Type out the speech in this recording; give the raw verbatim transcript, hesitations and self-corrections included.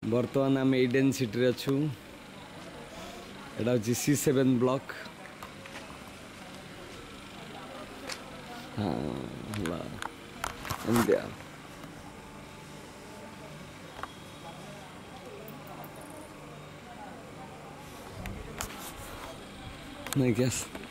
बर्तमान आम Eden city अच्छू एटा हूँ सी सेवेन ब्लॉक। हाँ इंडिया नहीं क्या